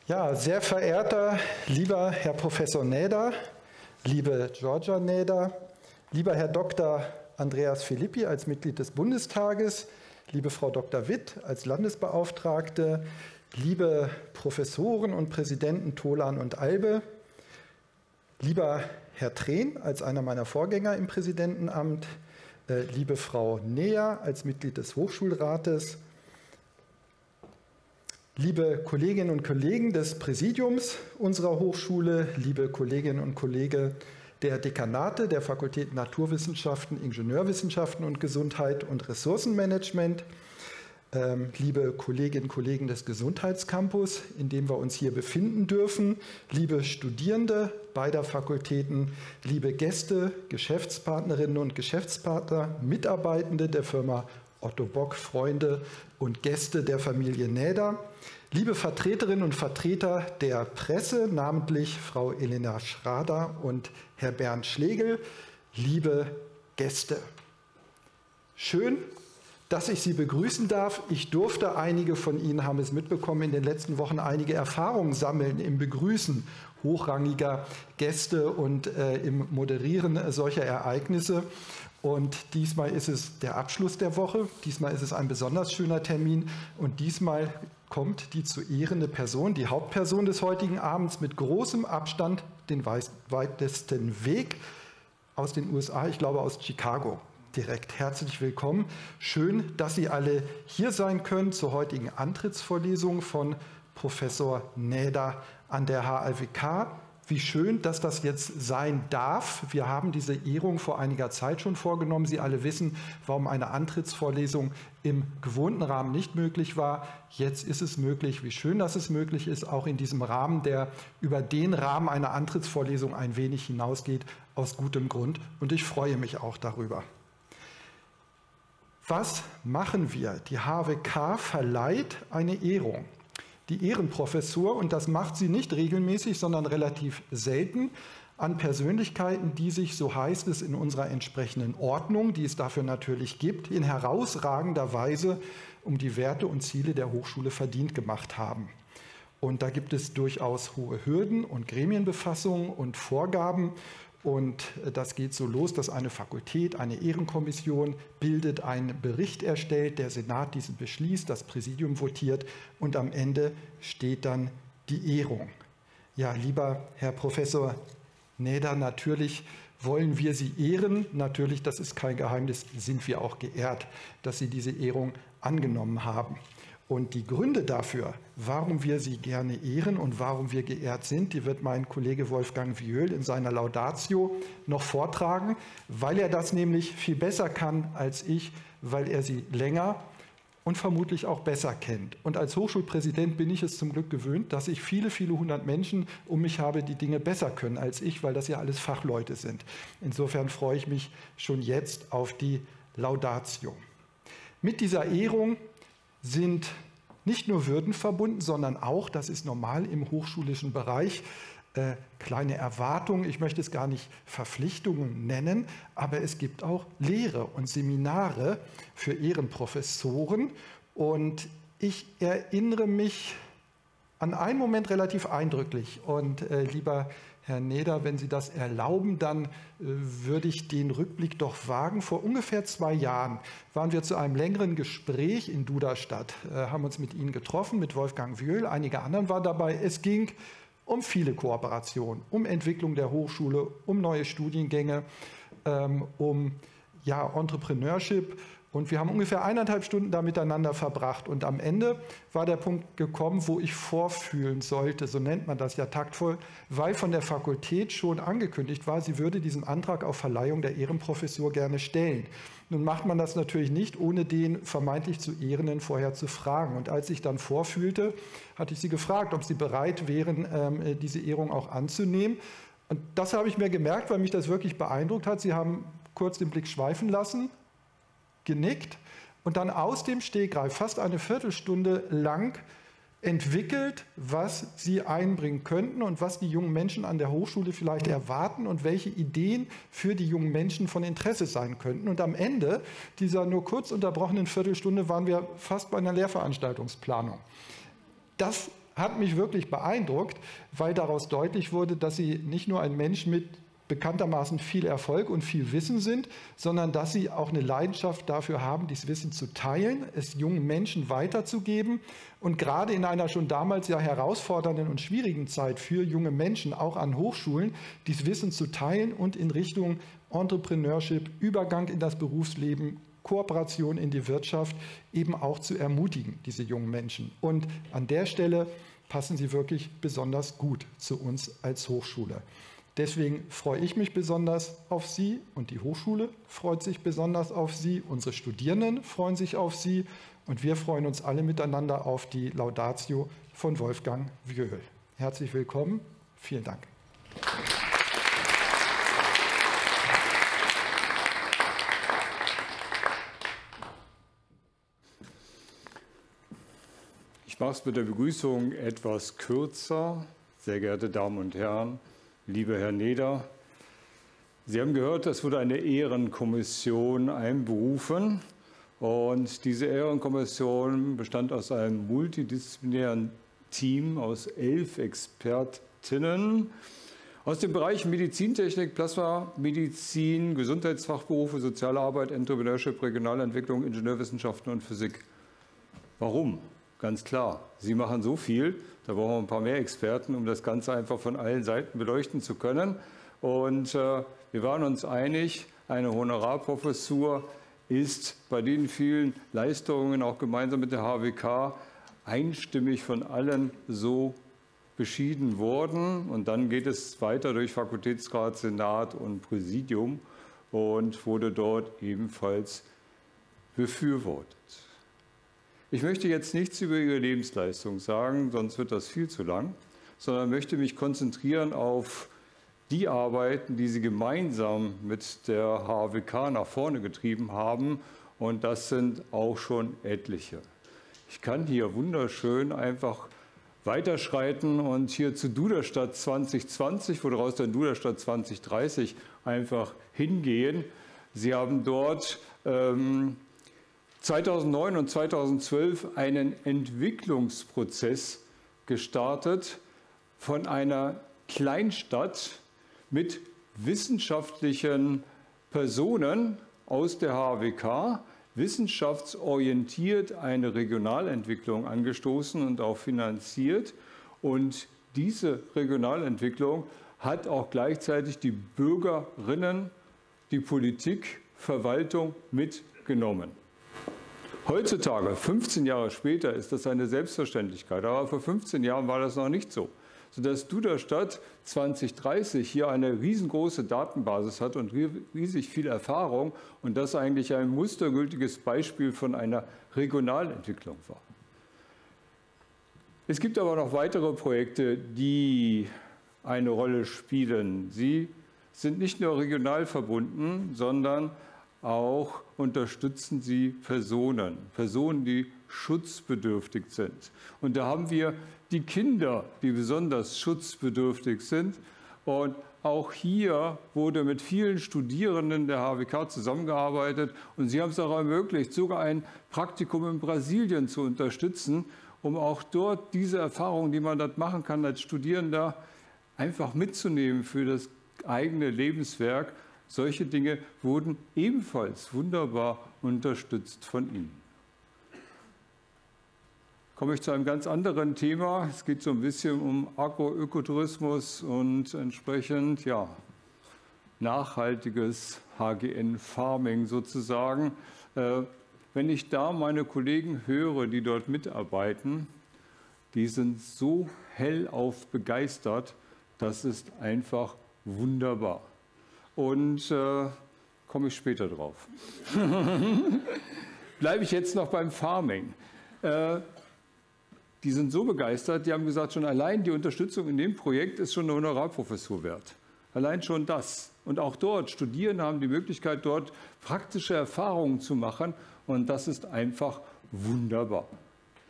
Ja, sehr verehrter, lieber Herr Professor Näder, liebe Georgia Näder, lieber Herr Dr. Andreas Philippi als Mitglied des Bundestages, liebe Frau Dr. Witt als Landesbeauftragte, liebe Professoren und Präsidenten Tholan und Albe, lieber Herr Trehn als einer meiner Vorgänger im Präsidentenamt, liebe Frau Neher als Mitglied des Hochschulrates, liebe Kolleginnen und Kollegen des Präsidiums unserer Hochschule, liebe Kolleginnen und Kollegen der Dekanate der Fakultäten Naturwissenschaften, Ingenieurwissenschaften und Gesundheit und Ressourcenmanagement, liebe Kolleginnen und Kollegen des Gesundheitscampus, in dem wir uns hier befinden dürfen, liebe Studierende beider Fakultäten, liebe Gäste, Geschäftspartnerinnen und Geschäftspartner, Mitarbeitende der Firma Otto Bock, Freunde und Gäste der Familie Näder, liebe Vertreterinnen und Vertreter der Presse, namentlich Frau Elena Schrader und Herr Bernd Schlegel, liebe Gäste. Schön, dass ich Sie begrüßen darf. Ich durfte, einige von Ihnen haben es mitbekommen, in den letzten Wochen einige Erfahrungen sammeln im Begrüßen hochrangiger Gäste und im Moderieren solcher Ereignisse. Und diesmal ist es der Abschluss der Woche, diesmal ist es ein besonders schöner Termin und diesmal kommt die zu ehrende Person, die Hauptperson des heutigen Abends, mit großem Abstand den weitesten Weg aus den USA, ich glaube aus Chicago. Direkt herzlich willkommen. Schön, dass Sie alle hier sein können zur heutigen Antrittsvorlesung von Professor Näder an der HAWK. Wie schön, dass das jetzt sein darf. Wir haben diese Ehrung vor einiger Zeit schon vorgenommen. Sie alle wissen, warum eine Antrittsvorlesung im gewohnten Rahmen nicht möglich war. Jetzt ist es möglich. Wie schön, dass es möglich ist, auch in diesem Rahmen, der über den Rahmen einer Antrittsvorlesung ein wenig hinausgeht, aus gutem Grund. Und ich freue mich auch darüber. Was machen wir? Die HAWK verleiht eine Ehrung. Die Ehrenprofessur, und das macht sie nicht regelmäßig, sondern relativ selten, an Persönlichkeiten, die sich, so heißt es in unserer entsprechenden Ordnung, die es dafür natürlich gibt, in herausragender Weise um die Werte und Ziele der Hochschule verdient gemacht haben. Und da gibt es durchaus hohe Hürden und Gremienbefassungen und Vorgaben. Und das geht so los, dass eine Fakultät, eine Ehrenkommission bildet, einen Bericht erstellt, der Senat diesen beschließt, das Präsidium votiert und am Ende steht dann die Ehrung. Ja, lieber Herr Professor Näder, natürlich wollen wir Sie ehren. Natürlich, das ist kein Geheimnis, sind wir auch geehrt, dass Sie diese Ehrung angenommen haben. Und die Gründe dafür, warum wir Sie gerne ehren und warum wir geehrt sind, die wird mein Kollege Wolfgang Viöl in seiner Laudatio noch vortragen, weil er das nämlich viel besser kann als ich, weil er Sie länger und vermutlich auch besser kennt. Und als Hochschulpräsident bin ich es zum Glück gewöhnt, dass ich viele, viele hundert Menschen um mich habe, die Dinge besser können als ich, weil das ja alles Fachleute sind. Insofern freue ich mich schon jetzt auf die Laudatio. Mit dieser Ehrung sind nicht nur Würden verbunden, sondern auch, das ist normal im hochschulischen Bereich, kleine Erwartungen, ich möchte es gar nicht Verpflichtungen nennen, aber es gibt auch Lehre und Seminare für Ehrenprofessoren. Und ich erinnere mich an einen Moment relativ eindrücklich. Und lieber Herr Näder, wenn Sie das erlauben, dann würde ich den Rückblick doch wagen. Vor ungefähr 2 Jahren waren wir zu einem längeren Gespräch in Duderstadt, haben uns mit Ihnen getroffen, mit Wolfgang Viöl, einige anderen waren dabei. Es ging um viele Kooperationen, um Entwicklung der Hochschule, um neue Studiengänge, um Entrepreneurship. Und wir haben ungefähr 1,5 Stunden da miteinander verbracht. Und am Ende war der Punkt gekommen, wo ich vorfühlen sollte, so nennt man das ja taktvoll, weil von der Fakultät schon angekündigt war, sie würde diesen Antrag auf Verleihung der Ehrenprofessur gerne stellen. Nun macht man das natürlich nicht, ohne den vermeintlich zu Ehrenden vorher zu fragen. Und als ich dann vorfühlte, hatte ich sie gefragt, ob sie bereit wären, diese Ehrung auch anzunehmen. Und das habe ich mir gemerkt, weil mich das wirklich beeindruckt hat. Sie haben kurz den Blick schweifen lassen, genickt und dann aus dem Stegreif fast eine Viertelstunde lang entwickelt, was sie einbringen könnten und was die jungen Menschen an der Hochschule vielleicht erwarten und welche Ideen für die jungen Menschen von Interesse sein könnten. Und am Ende dieser nur kurz unterbrochenen Viertelstunde waren wir fast bei einer Lehrveranstaltungsplanung. Das hat mich wirklich beeindruckt, weil daraus deutlich wurde, dass Sie nicht nur ein Mensch mit bekanntermaßen viel Erfolg und viel Wissen sind, sondern dass Sie auch eine Leidenschaft dafür haben, dieses Wissen zu teilen, es jungen Menschen weiterzugeben und gerade in einer schon damals ja herausfordernden und schwierigen Zeit für junge Menschen, auch an Hochschulen, dieses Wissen zu teilen und in Richtung Entrepreneurship, Übergang in das Berufsleben, Kooperation in die Wirtschaft eben auch zu ermutigen, diese jungen Menschen. Und an der Stelle passen Sie wirklich besonders gut zu uns als Hochschule. Deswegen freue ich mich besonders auf Sie und die Hochschule freut sich besonders auf Sie. Unsere Studierenden freuen sich auf Sie und wir freuen uns alle miteinander auf die Laudatio von Wolfgang Wjöhl. Herzlich willkommen. Vielen Dank. Ich mache es mit der Begrüßung etwas kürzer. Sehr geehrte Damen und Herren, lieber Herr Neder, Sie haben gehört, es wurde eine Ehrenkommission einberufen. Und diese Ehrenkommission bestand aus einem multidisziplinären Team aus 11 Expertinnen aus den Bereichen Medizintechnik, Plasmamedizin, Gesundheitsfachberufe, soziale Arbeit, Entrepreneurship, Regionalentwicklung, Ingenieurwissenschaften und Physik. Warum? Ganz klar, Sie machen so viel, da brauchen wir ein paar mehr Experten, um das Ganze einfach von allen Seiten beleuchten zu können. Und wir waren uns einig, eine Honorarprofessur ist bei den vielen Leistungen, auch gemeinsam mit der HWK, einstimmig von allen so beschieden worden. Und dann geht es weiter durch Fakultätsrat, Senat und Präsidium und wurde dort ebenfalls befürwortet. Ich möchte jetzt nichts über Ihre Lebensleistung sagen, sonst wird das viel zu lang, sondern möchte mich konzentrieren auf die Arbeiten, die Sie gemeinsam mit der HWK nach vorne getrieben haben. Und das sind auch schon etliche. Ich kann hier wunderschön einfach weiterschreiten und hier zu Duderstadt 2020, woraus dann Duderstadt 2030 einfach hingehen. Sie haben dort 2009 und 2012 einen Entwicklungsprozess gestartet von einer Kleinstadt mit wissenschaftlichen Personen aus der HWK, wissenschaftsorientiert eine Regionalentwicklung angestoßen und auch finanziert. Und diese Regionalentwicklung hat auch gleichzeitig die Bürgerinnen, die Politik, Verwaltung mitgenommen. Heutzutage, 15 Jahre später, ist das eine Selbstverständlichkeit, aber vor 15 Jahren war das noch nicht so. Sodass Duderstadt 2030 hier eine riesengroße Datenbasis hat und riesig viel Erfahrung und das eigentlich ein mustergültiges Beispiel von einer Regionalentwicklung war. Es gibt aber noch weitere Projekte, die eine Rolle spielen. Sie sind nicht nur regional verbunden, sondern auch unterstützen sie Personen, die schutzbedürftig sind. Und da haben wir die Kinder, die besonders schutzbedürftig sind. Und auch hier wurde mit vielen Studierenden der HWK zusammengearbeitet. Und sie haben es auch ermöglicht, sogar ein Praktikum in Brasilien zu unterstützen, um auch dort diese Erfahrungen, die man dort machen kann als Studierender, einfach mitzunehmen für das eigene Lebenswerk. Solche Dinge wurden ebenfalls wunderbar unterstützt von Ihnen. Komme ich zu einem ganz anderen Thema. Es geht so ein bisschen um Agroökotourismus und entsprechend ja, nachhaltiges HGN-Farming sozusagen. Wenn ich da meine Kollegen höre, die dort mitarbeiten, die sind so hellauf begeistert, das ist einfach wunderbar. Und komme ich später drauf. Bleibe ich jetzt noch beim Farming. Die sind so begeistert, die haben gesagt, schon allein die Unterstützung in dem Projekt ist schon eine Honorarprofessur wert. Allein schon das. Und auch dort, Studierende haben die Möglichkeit, dort praktische Erfahrungen zu machen. Und das ist einfach wunderbar.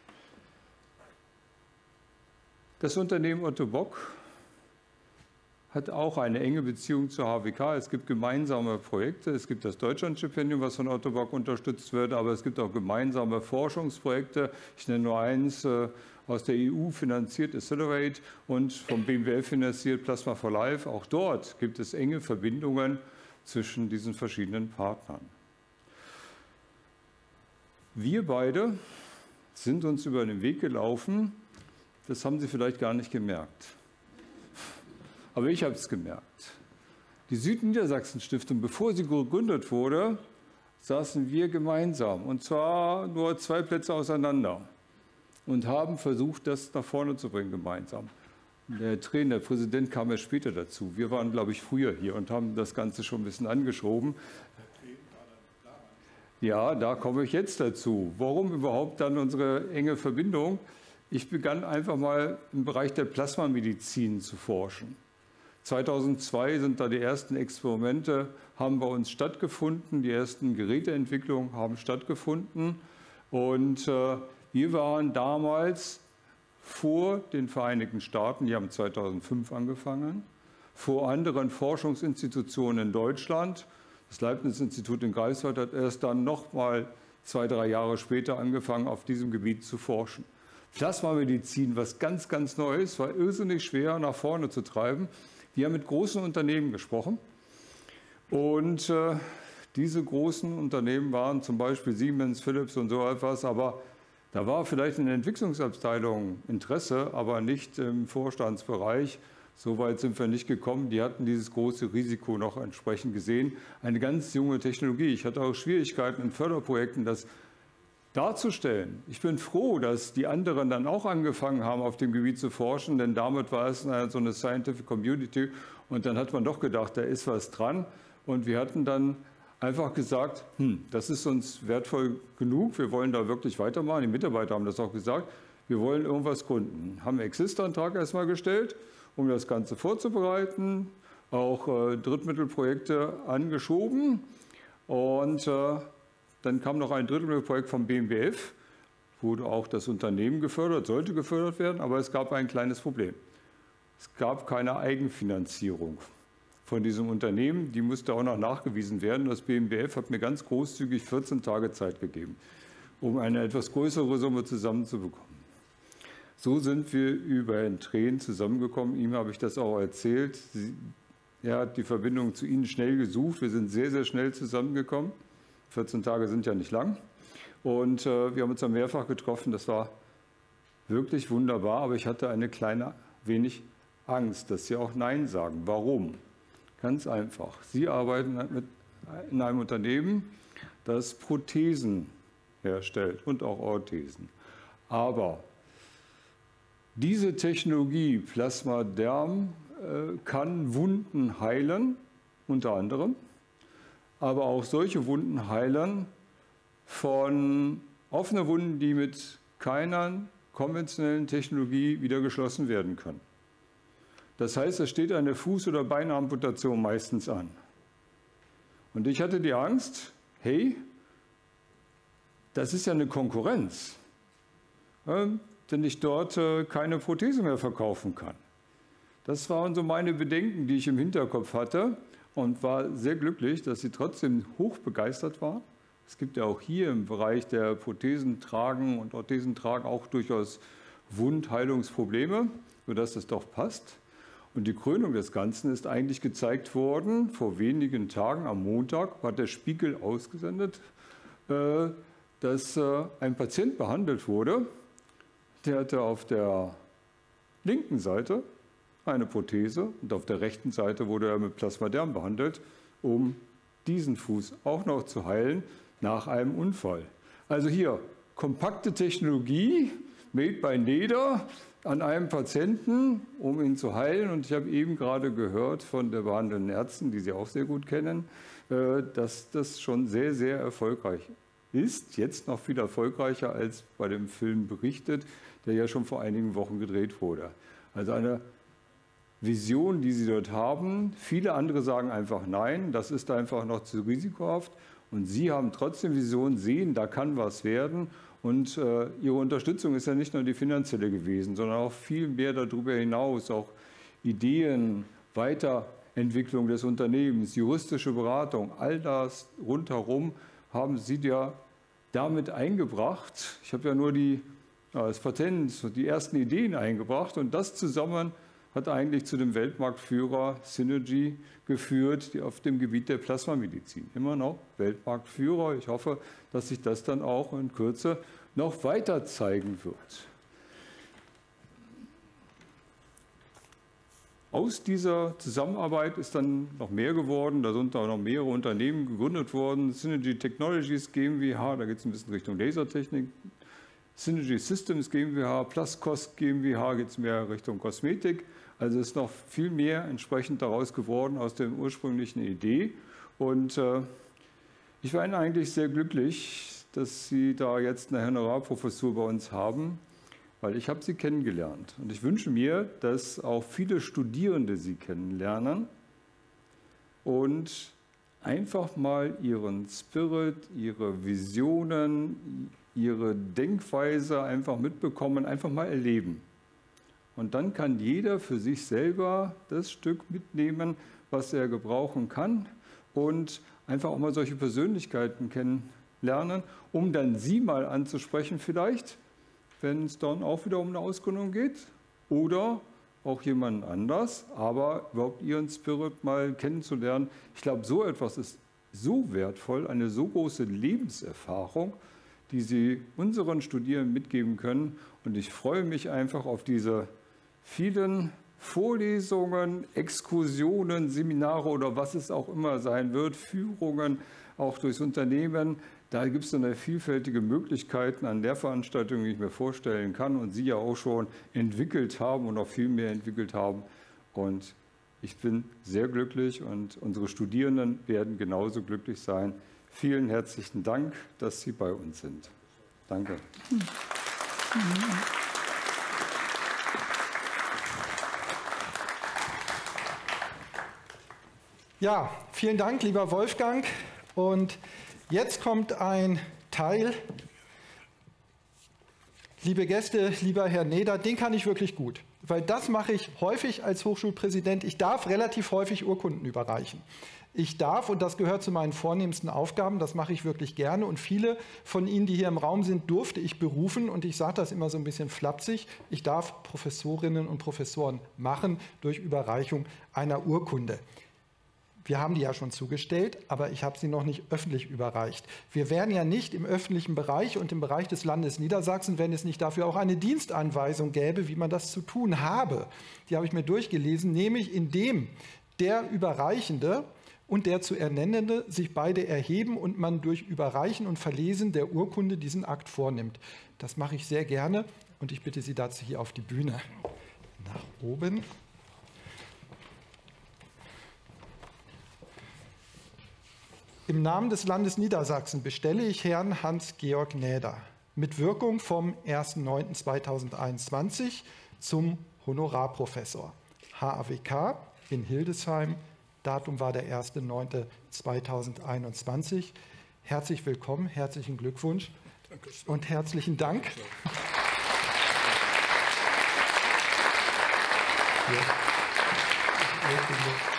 Das Unternehmen Otto Bock hat auch eine enge Beziehung zur HWK. Es gibt gemeinsame Projekte. Es gibt das Deutschlandstipendium, was von Otto Bock unterstützt wird, aber es gibt auch gemeinsame Forschungsprojekte. Ich nenne nur eins, aus der EU finanziert Accelerate und vom BMWF finanziert Plasma for Life. Auch dort gibt es enge Verbindungen zwischen diesen verschiedenen Partnern. Wir beide sind uns über den Weg gelaufen. Das haben Sie vielleicht gar nicht gemerkt. Aber ich habe es gemerkt. Die Südniedersachsen-Stiftung, bevor sie gegründet wurde, saßen wir gemeinsam, und zwar nur 2 Plätze auseinander, und haben versucht, das nach vorne zu bringen gemeinsam. Der Trainer, der Präsident, kam erst später dazu. Wir waren, glaube ich, früher hier und haben das Ganze schon ein bisschen angeschoben. Ja, da komme ich jetzt dazu. Warum überhaupt dann unsere enge Verbindung? Ich begann einfach mal im Bereich der Plasmamedizin zu forschen. 2002 sind da die ersten Experimente, haben bei uns stattgefunden, die ersten Geräteentwicklungen haben stattgefunden. Und wir waren damals vor den Vereinigten Staaten, die haben 2005 angefangen, vor anderen Forschungsinstitutionen in Deutschland. Das Leibniz-Institut in Greifswald hat erst dann noch mal 2, 3 Jahre später angefangen, auf diesem Gebiet zu forschen. Plasmamedizin, was ganz, ganz Neues, war irrsinnig schwer nach vorne zu treiben. Wir haben mit großen Unternehmen gesprochen und diese großen Unternehmen waren zum Beispiel Siemens, Philips und so etwas, aber da war vielleicht in der Entwicklungsabteilung Interesse, aber nicht im Vorstandsbereich. So weit sind wir nicht gekommen. Die hatten dieses große Risiko noch entsprechend gesehen. Eine ganz junge Technologie. Ich hatte auch Schwierigkeiten in Förderprojekten, das darzustellen. Ich bin froh, dass die anderen dann auch angefangen haben, auf dem Gebiet zu forschen, denn damit war es so eine Scientific Community und dann hat man doch gedacht, da ist was dran und wir hatten dann einfach gesagt, das ist uns wertvoll genug, wir wollen da wirklich weitermachen. Die Mitarbeiter haben das auch gesagt, wir wollen irgendwas gründen. Haben einen Exist-Antrag erstmal gestellt, um das Ganze vorzubereiten, auch Drittmittelprojekte angeschoben und dann kam noch ein Drittmittelprojekt vom BMWF, wurde auch das Unternehmen gefördert, sollte gefördert werden, aber es gab ein kleines Problem. Es gab keine Eigenfinanzierung von diesem Unternehmen, die musste auch noch nachgewiesen werden. Das BMWF hat mir ganz großzügig 14 Tage Zeit gegeben, um eine etwas größere Summe zusammenzubekommen. So sind wir über Herrn Trehn zusammengekommen. Ihm habe ich das auch erzählt. Er hat die Verbindung zu Ihnen schnell gesucht. Wir sind sehr, sehr schnell zusammengekommen. 14 Tage sind ja nicht lang. Und wir haben uns dann mehrfach getroffen. Das war wirklich wunderbar. Aber ich hatte eine kleine wenig Angst, dass Sie auch Nein sagen. Warum? Ganz einfach. Sie arbeiten in einem Unternehmen, das Prothesen herstellt und auch Orthesen. Aber diese Technologie Plasmaderm kann Wunden heilen, unter anderem. Aber auch solche Wunden heilen von offenen Wunden, die mit keiner konventionellen Technologie wieder geschlossen werden können. Das heißt, es steht eine Fuß- oder Beinamputation meistens an. Und ich hatte die Angst, hey, das ist ja eine Konkurrenz, wenn ich dort keine Prothese mehr verkaufen kann. Das waren so meine Bedenken, die ich im Hinterkopf hatte und war sehr glücklich, dass sie trotzdem hochbegeistert war. Es gibt ja auch hier im Bereich der Prothesentragen und Orthesentragen auch durchaus Wundheilungsprobleme, sodass das doch passt. Und die Krönung des Ganzen ist eigentlich gezeigt worden, vor wenigen Tagen, am Montag, hat der Spiegel ausgesendet, dass ein Patient behandelt wurde, der hatte auf der linken Seite eine Prothese und auf der rechten Seite wurde er mit Plasmaderm behandelt, um diesen Fuß auch noch zu heilen nach einem Unfall. Also hier kompakte Technologie, made by NEDA, an einem Patienten, um ihn zu heilen. Und ich habe eben gerade gehört von der behandelnden Ärztin, die Sie auch sehr gut kennen, dass das schon sehr, sehr erfolgreich ist. Jetzt noch viel erfolgreicher als bei dem Film berichtet, der ja schon vor einigen Wochen gedreht wurde. Also eine Vision, die Sie dort haben. Viele andere sagen einfach nein, das ist einfach noch zu risikohaft. Und Sie haben trotzdem Vision, sehen, da kann was werden. Und Ihre Unterstützung ist ja nicht nur die finanzielle gewesen, sondern auch viel mehr darüber hinaus, auch Ideen Weiterentwicklung des Unternehmens, juristische Beratung, all das rundherum haben Sie ja damit eingebracht. Ich habe ja nur das Patent, die ersten Ideen eingebracht und das zusammen hat eigentlich zu dem Weltmarktführer Synergy geführt, die auf dem Gebiet der Plasmamedizin. Immer noch Weltmarktführer. Ich hoffe, dass sich das dann auch in Kürze noch weiter zeigen wird. Aus dieser Zusammenarbeit ist dann noch mehr geworden. Da sind auch noch mehrere Unternehmen gegründet worden. Synergy Technologies GmbH, da geht es ein bisschen Richtung Lasertechnik. Synergy Systems GmbH, Plascost GmbH geht es mehr Richtung Kosmetik. Also ist noch viel mehr entsprechend daraus geworden aus der ursprünglichen Idee. Und ich war eigentlich sehr glücklich, dass Sie da jetzt eine Honorarprofessur bei uns haben, weil ich habe Sie kennengelernt. Und ich wünsche mir, dass auch viele Studierende Sie kennenlernen und einfach mal Ihren Spirit, Ihre Visionen, Ihre Denkweise einfach mitbekommen, einfach mal erleben. Und dann kann jeder für sich selber das Stück mitnehmen, was er gebrauchen kann und einfach auch mal solche Persönlichkeiten kennenlernen, um dann Sie mal anzusprechen vielleicht, wenn es dann auch wieder um eine Ausgründung geht oder auch jemand anders, aber überhaupt Ihren Spirit mal kennenzulernen. Ich glaube, so etwas ist so wertvoll, eine so große Lebenserfahrung, die Sie unseren Studierenden mitgeben können. Und ich freue mich einfach auf diese vielen Vorlesungen, Exkursionen, Seminare oder was es auch immer sein wird, Führungen auch durchs Unternehmen. Da gibt es eine vielfältige Möglichkeiten an Lehrveranstaltungen, die ich mir vorstellen kann und Sie ja auch schon entwickelt haben und noch viel mehr entwickelt haben. Und ich bin sehr glücklich und unsere Studierenden werden genauso glücklich sein. Vielen herzlichen Dank, dass Sie bei uns sind. Danke. Ja, vielen Dank, lieber Wolfgang. Und jetzt kommt ein Teil, liebe Gäste, lieber Herr Neder, den kann ich wirklich gut, weil das mache ich häufig als Hochschulpräsident. Ich darf relativ häufig Urkunden überreichen. Ich darf, und das gehört zu meinen vornehmsten Aufgaben, das mache ich wirklich gerne und viele von Ihnen, die hier im Raum sind, durfte ich berufen und ich sage das immer so ein bisschen flapsig, ich darf Professorinnen und Professoren machen durch Überreichung einer Urkunde. Wir haben die ja schon zugestellt, aber ich habe sie noch nicht öffentlich überreicht. Wir wären ja nicht im öffentlichen Bereich und im Bereich des Landes Niedersachsen, wenn es nicht dafür auch eine Dienstanweisung gäbe, wie man das zu tun habe. Die habe ich mir durchgelesen, nämlich indem der Überreichende und der zu Ernennende sich beide erheben und man durch Überreichen und Verlesen der Urkunde diesen Akt vornimmt. Das mache ich sehr gerne und ich bitte Sie dazu hier auf die Bühne. Nach oben. Im Namen des Landes Niedersachsen bestelle ich Herrn Hans-Georg Näder mit Wirkung vom 1.9.2021 zum Honorarprofessor HAWK in Hildesheim. Datum war der 1.9.2021. Herzlich willkommen, herzlichen Glückwunsch und herzlichen Dank. Ja.